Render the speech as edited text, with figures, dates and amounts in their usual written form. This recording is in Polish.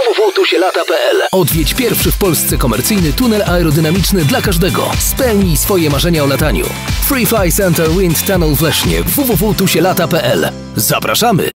www.tusielata.pl. Odwiedź pierwszy w Polsce komercyjny tunel aerodynamiczny dla każdego. Spełnij swoje marzenia o lataniu. Free Fly Center Wind Tunnel w Lesznie. www.tusielata.pl. Zapraszamy!